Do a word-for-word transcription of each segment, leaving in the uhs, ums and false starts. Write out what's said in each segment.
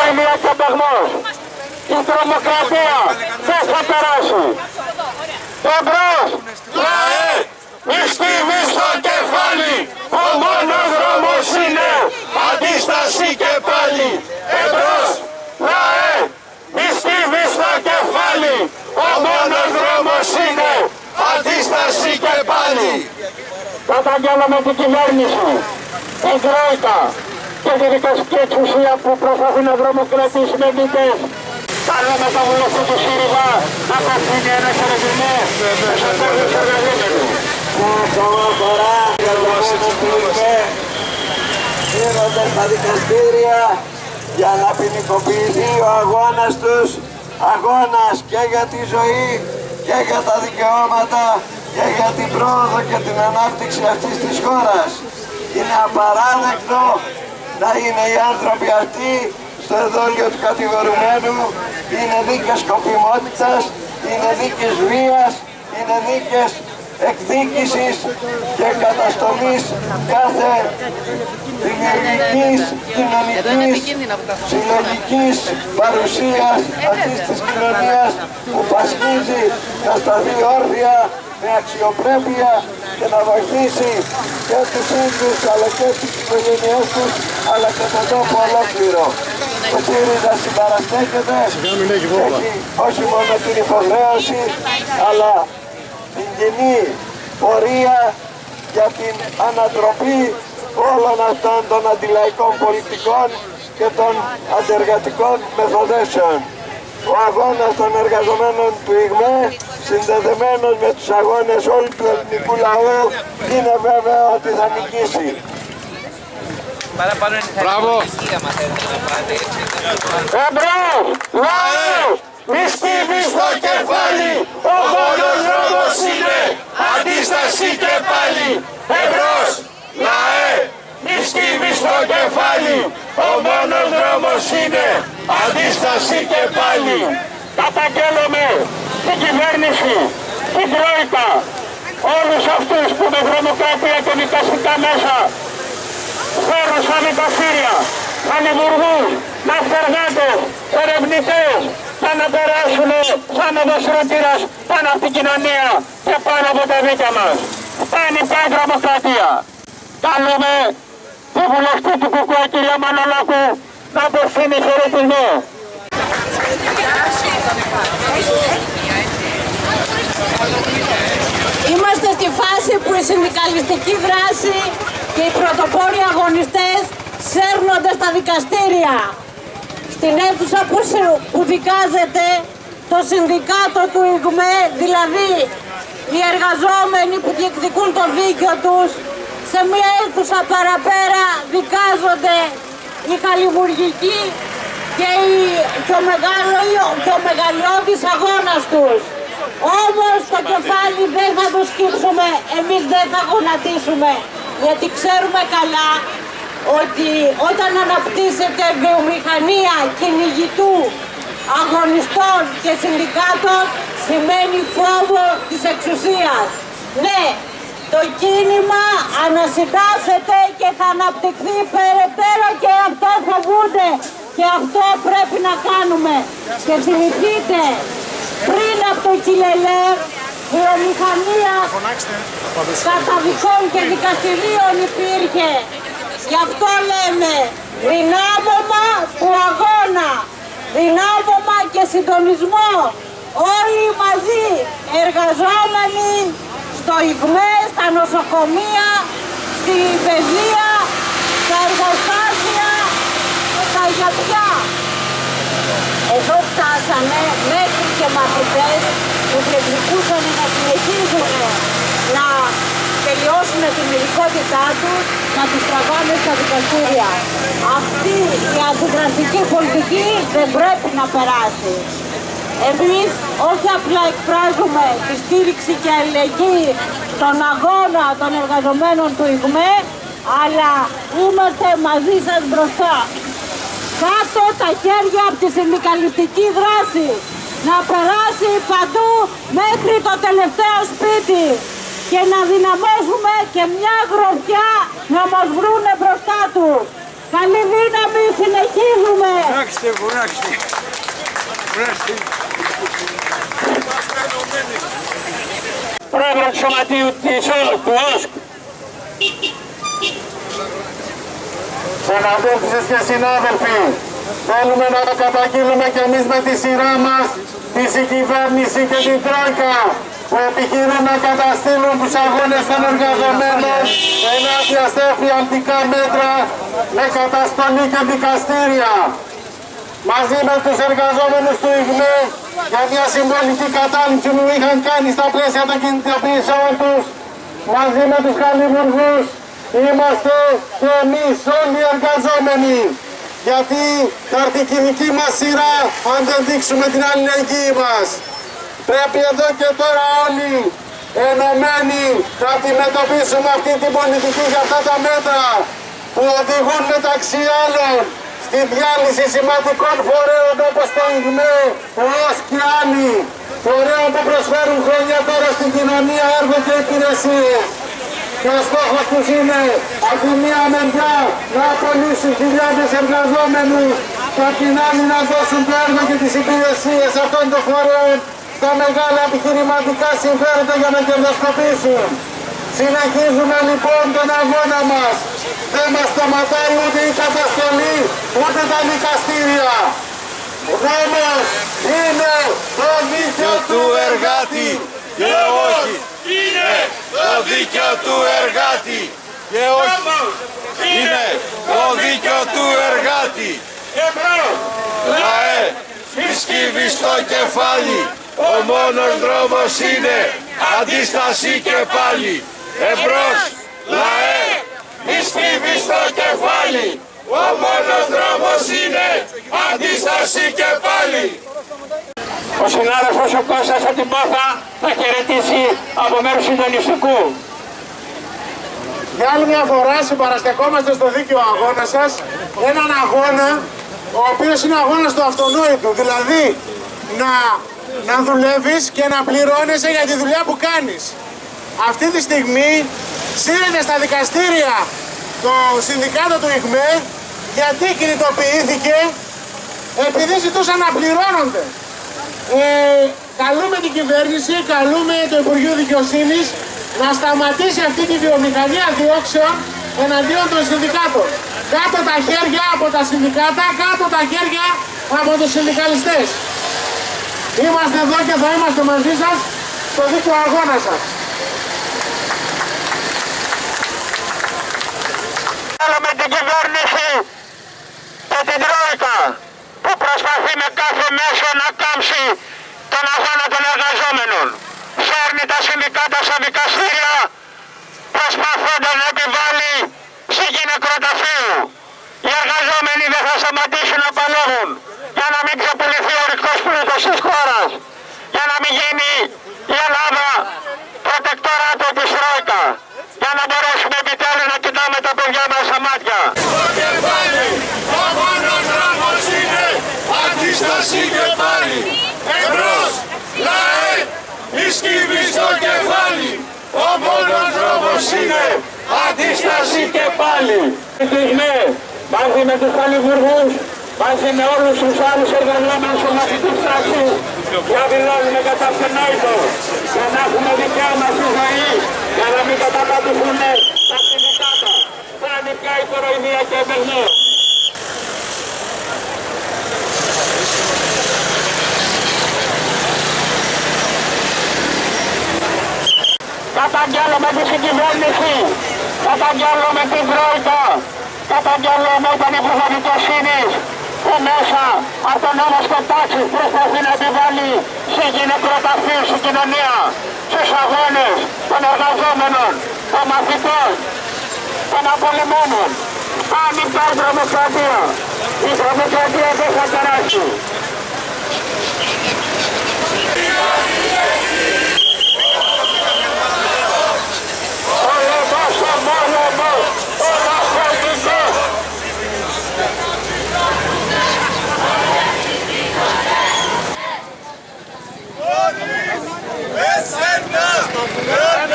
Ηλία και Μπαγμός. Η τρομοκρατία δεν θα περάσει. Εμπρός, λαέ, μη στίβεις στο κεφάλι. Ο μόνος δρόμος είναι αντίσταση και πάλι. Εμπρός, λαέ, μη στίβεις στο κεφάλι. Ο μόνος δρόμος είναι αντίσταση και πάλι. Καταγγέλαμε την κυβέρνηση, την Τρόικα και τη δικαστική εξουσία που προσπαθεί να δρομοκρατήσει με δίκες. Καλούμε τον βουλευτή του ΣΥΡΙΖΑ να απευθύνει ένας ερευνητής στους εμπόρους εργαζόμενους. Μια ακόμα φορά οι εργαζόμενοι του ΙΓΜΕ γίνονται στα δικαστήρια για να ποινικοποιηθεί ο αγώνας τους, αγώνας και για τη ζωή και για τα δικαιώματα και για την πρόοδο και την ανάπτυξη αυτής της χώρας. Είναι απαράδεκτο να είναι οι άνθρωποι αυτοί στο εδόλιο του κατηγορουμένου. Είναι δίκες σκοπιμότητας, είναι δίκες βίας, είναι δίκες εκδίκησης και καταστολής κάθε δημιουργικής, κοινωνικής, συλλογικής παρουσίας αυτής της κοινωνίας που πασχίζει να σταθεί όρθια με αξιοπρέπεια και να βοηθήσει και τους ίδιους αλλά και τις οικογένειές τους αλλά και τον τόπο ολόκληρο. Ο ΣΥΡΙΖΑ συμπαραστέκεται, έχει όχι μόνο την υποχρέωση αλλά την κοινή πορεία για την ανατροπή όλων αυτών των αντιλαϊκών πολιτικών και των αντεργατικών μεθοδεύσεων. Ο αγώνας των εργαζομένων του ΙΓΜΕ, συνδεδεμένος με τους αγώνες όλου του ελληνικού λαού, είναι βέβαιο ότι θα νικήσει. Μπράβο! Εμπρός! Λαέ! Μη στίβεις στο κεφάλι! Ο μόνος δρόμος είναι αντίσταση και πάλι! Εμπρός! Λαέ! Μη στίβεις στο κεφάλι! Ο μόνος δρόμος είναι αντίσταση και πάλι! Καταγγέλλομαι την κυβέρνηση, την Τρόικα, όλους αυτούς που με δρομοκρατία και δικαστικά μέσα φέρουν στα δικαστήρια, ανεβουργούς, ναυτεργάτες, ερευνητές, θα να περάσουν σαν οδοσυρωτήρας πάνω από την κοινωνία και πάνω από τα δίκαια μας. Φτάνει πια η δρομοκρατία. Καλούμε τη βουλευτή του ΚΚΕ, κυρία Μανολάκου, να απευθύνει χαιρετισμό. Είμαστε στη φάση που η συνδικαλιστική δράση και οι πρωτοπόροι αγωνιστές σέρνονται στα δικαστήρια. Στην αίθουσα που, που δικάζεται το συνδικάτο του ΙΓΜΕ, δηλαδή οι εργαζόμενοι που διεκδικούν το δίκαιο τους, σε μια αίθουσα παραπέρα δικάζονται οι χαλιβουργικοί και, η, και, ο μεγάλο, και ο μεγαλειώδης αγώνας τους. Όμως το κεφάλι δεν θα το σκύψουμε, εμείς δεν θα γονατίσουμε, γιατί ξέρουμε καλά ότι όταν αναπτύσσεται βιομηχανία κυνηγητού, αγωνιστών και συνδικάτων, σημαίνει φόβο της εξουσίας. Ναι, το κίνημα ανασυντάσσεται και θα αναπτυχθεί περαιτέρω και αυτό φοβούνται και αυτό πρέπει να κάνουμε. Και θυμηθείτε, πριν από το Κιλελέρ, βιομηχανία καταδικών και δικαστηρίων υπήρχε. Γι' αυτό λέμε δυνάμωμα του αγώνα, δυνάμωμα και συντονισμό. Όλοι μαζί, εργαζόμενοι στο ΙΓΜΕ, στα νοσοκομεία, στη παιδεία, στα εργοστάσια, στα γιατριά. Εδώ φτάσανε μέχρι και μαθητές που διεκδικούσαν να συνεχίζουν να τελειώσουν την ειδικότητά τους, να τους τραβάνε στα δικαστήρια. Αυτή η αντιδραστική πολιτική δεν πρέπει να περάσει. Εμείς όχι απλά εκφράζουμε τη στήριξη και αλληλεγγύη στον αγώνα των εργαζομένων του ΙΓΜΕ, αλλά είμαστε μαζί σας μπροστά. Κάτω τα χέρια από τη συνδικαλιστική δράση, να περάσει παντού μέχρι το τελευταίο σπίτι και να δυναμώσουμε και μια γροθιά να μας βρούνε μπροστά του. Καλή δύναμη, συνεχίζουμε. Κουράξτε, κουράξτε. Κουράξτε. Πρόεδρο του Σωματείου της του ΟΣΚ. Συναδέλφοι και συνάδελφοι, θέλουμε να καταγγείλουμε κι εμείς με τη σειρά μας τη συγκυβέρνηση και την Τρόικα που επιχειρούν να καταστήλουν τους αγώνες των εργαζομένων ενάντια σε εφιαλτικά μέτρα με καταστολή και δικαστήρια. Μαζί με τους εργαζόμενους του ΙΓΜΕ για μια συμβολική κατάληψη που είχαν κάνει στα πλαίσια των κινητοποιήσεων τους, μαζί με τους χαλιβουργούς, είμαστε και εμείς όλοι οι εργαζόμενοι. Γιατί θα έρθει η δική μας σειρά αν δεν δείξουμε την αλληλεγγύη μας. Πρέπει εδώ και τώρα όλοι ενωμένοι να αντιμετωπίσουμε αυτή την πολιτική για αυτά τα μέτρα που οδηγούν μεταξύ άλλων στη διάλυση σημαντικών φορέων όπως το ΙΓΜΕ, ο ΟΣΚ και άλλοι. Φορέων που προσφέρουν χρόνια τώρα στην κοινωνία έργο και υπηρεσίες. Και ο στόχος τους είναι από τη μία μεριά να απολύσουν χιλιάδες εργαζόμενους και από την άλλη να δώσουν το έργο και τις υπηρεσίες αυτών των φορέων στα μεγάλα επιχειρηματικά συμφέροντα για να κερδοσκοπήσουν. Συνεχίζουμε λοιπόν τον αγώνα μας. Δεν μας σταματάει ούτε η καταστολή ούτε τα δικαστήρια. Όμως είναι το δίκαιο του εργάτη και όχι είναι το δίκαιο του εργάτη και όχι είναι το δίκαιο του εργάτη. Λαέ, σκύβει στο κεφάλι, ο μόνος δρόμος είναι αντίσταση και πάλι. Εμπρός, λαέ, σκύβει στο κεφάλι, ο μόνος δρόμος είναι αντίσταση και πάλι. Ο συνάδελφος ο Κώστας από την Πόθα θα χαιρετήσει από μέρους συντονιστικού. Για άλλη μια φορά συμπαραστεκόμαστε στο δίκαιο αγώνα σας, έναν αγώνα ο οποίος είναι αγώνας του αυτονόητου, δηλαδή να, να δουλεύεις και να πληρώνεσαι για τη δουλειά που κάνεις. Αυτή τη στιγμή σύρεται στα δικαστήρια το συνδικάτο του ΙΓΜΕ γιατί κινητοποιήθηκε επειδή ζητούσαν να πληρώνονται. Ε, καλούμε την κυβέρνηση, καλούμε το Υπουργείο Δικαιοσύνης να σταματήσει αυτή τη βιομηχανία διώξεων εναντίον των συνδικάτων. Κάτω τα χέρια από τα συνδικάτα, κάτω τα χέρια από τους συνδικαλιστές. Είμαστε εδώ και θα είμαστε μαζί σας στο δίκαιο αγώνα σας. Θέλουμε την κυβέρνηση και την Τρόικα που προσπαθεί με κάθε μέσο να κάμψει τον αγώνα των εργαζόμενων. Φέρνει τα συνδικάτα στα δικαστήρια προσπαθώντας να επιβάλλει ψυχή νεκροταφείου. Οι εργαζόμενοι δεν θα σταματήσουν να παλεύουν για να μην ξεπουληθεί ο ρηκτός πλούτος της χώρας, για να μην γίνει η Ελλάδα προτεκτοράτο της Τρόικα, για να μπορέσουμε επιτέλους να κοιτάμε τα παιδιά μας στα μάτια. Στο κεφάλι, ο μόνος δρόμος είναι αντίσταση και πάλι. Εμπρός, λαέ, η σκύβη στο κεφάλι, ο μόνος δρόμος είναι αντίσταση και πάλι. Μαζί με τους χαλιβουργούς, μαζί με όλους τους άλλους εργαζόμενους σωματικής πράξης, διαδηλώνουμε κατά αυτονόητο για να έχουμε δικιά μας τη ζωή, για να μην καταπατηθούν τα συνδικάτα. Φτάνει πια η κοροϊδία και εμπερνό. Καταγγέλλουμε τη συγκυβέρνηση, καταγγέλλουμε την Τρόικα, καταγγέλλουμε τον Υπουργό Δικαιοσύνης που μέσα από τον νόμο και τάξη προσπαθεί να επιβάλλει ψυχή νεκροταφείου στην κοινωνία, στους αγώνες των εργαζόμενων, των μαθητών, των απολυμμένων. Ανοιχτά η τρομοκρατία. Η τρομοκρατία δεν θα περάσει.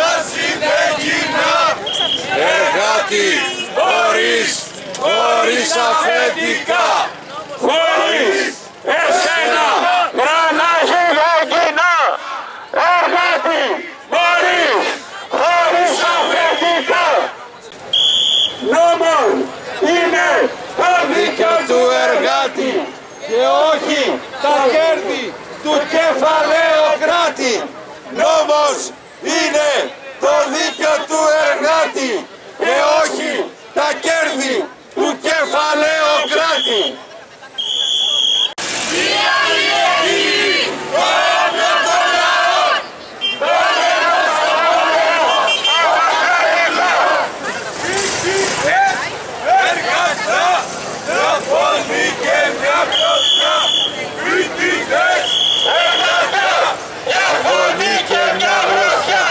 Εργάτη, χωρίς, χωρίς δρόμος είναι το δίκαιο του εργάτη και όχι τα κέρδη του κεφαλαιοκράτη. Η αλληλεγγύη, το όπλο των λαών, το νερό στο πόλεμο, εργατά, τραπώνει και μια κλωτσιά, κριτικές, εργατά, μια φωνή και μια γροθιά.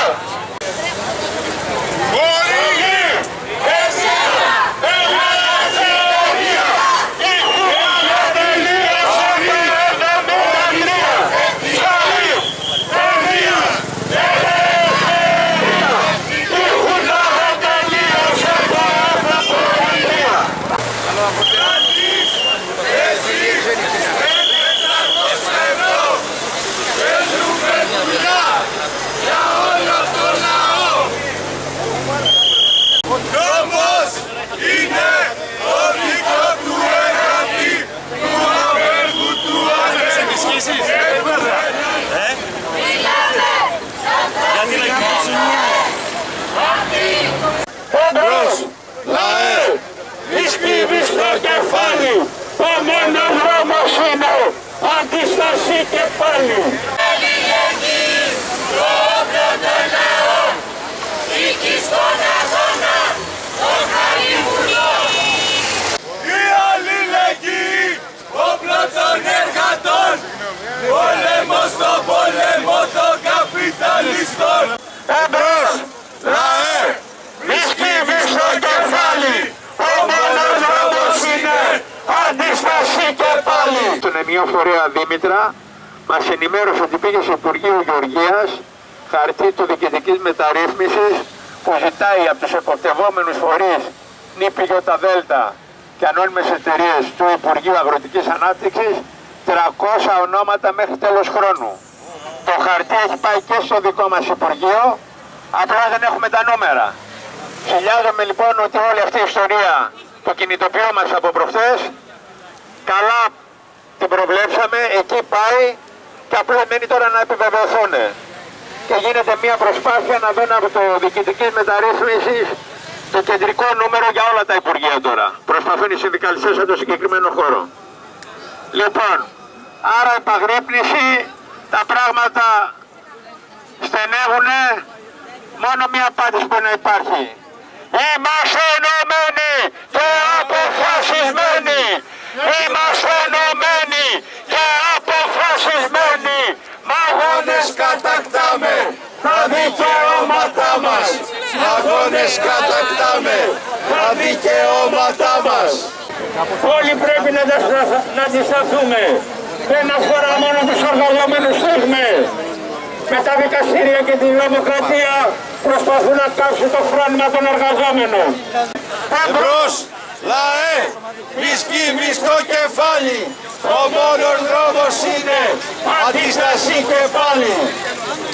Χορηγή, εσένα, εργατική εργία, η χώρα τελείωσε το εβδομήντα τρία, ψαλή, παιδεία, ελευθερία, η χώρα τελείωσε το εβδομήντα τρία. Εσείς, με τετρακόσια ευρώ, θέλουμε δουλειά για όλο το λαό. Ο δρόμος είναι το δίκαιο του εργατή, του απέργου, του ανέργου. Εμπρός, λαέ, ισκύβει στο κεφάλι, ο μόνος δρόμος είναι αντίσταση και πάλι. Αλληλεγγύη, το όπλο των λαών, νίκη στον αγώνα, το χαριμουλό. Η αλληλεγγύη, όπλο των εργατών, πόλεμο στο πόλεμο των καπιταλιστών. Εμπρός, λαέ, ισκύβει στο κεφάλι, ο μόνος δρόμος είναι αντίσταση και πάλι. Στον ενιαίο φορέα Δήμητρα μας ενημέρωσε ότι πήγε στο Υπουργείο Γεωργίας χαρτί του διοικητικής μεταρρύθμισης που ζητάει από τους εποπτευόμενους φορείς νήπι γιώτα δέλτα και ανώνυμες εταιρείες του Υπουργείου Αγροτικής Ανάπτυξης τριακόσια ονόματα μέχρι τέλος χρόνου. Το χαρτί έχει πάει και στο δικό μας Υπουργείο, απλά δεν έχουμε τα νούμερα. Χιλιάζομαι λοιπόν ότι όλη αυτή η ιστορία, το κινητοποιώ μας από προχθές, καλά την προβλέψαμε, εκεί πάει και απλώς μένει τώρα να επιβεβαιωθούν. Και γίνεται μια προσπάθεια να δουν από το διοικητικής μεταρρύθμισης το κεντρικό νούμερο για όλα τα υπουργεία τώρα. Προσπαθούν οι συνδικαλιστές σε το συγκεκριμένο χώρο. Λοιπόν, άρα επαγρύπνηση, τα πράγματα στενεύουνε, μόνο μια απάντηση μπορεί να υπάρχει. Είμαστε ενωμένοι και αποφασισμένοι! Είμαστε ενωμένοι και αποφασισμένοι! Μ' αγώνες κατακτάμε τα δικαιώματά μας. Μ' αγώνες κατακτάμε τα δικαιώματά μας. Όλοι πρέπει να, να αντισταθούμε. Δεν αφορά μόνο τους εργαζόμενους θύμες. Με τα δικαστήρια και τη δημοκρατία προσπαθούν να κάψουν το φρόνημα των εργαζόμενων. Εμπρός, λαέ, μη σκύβει στο κεφάλι. Ο μόνος δρόμος είναι αντίσταση και πάλι.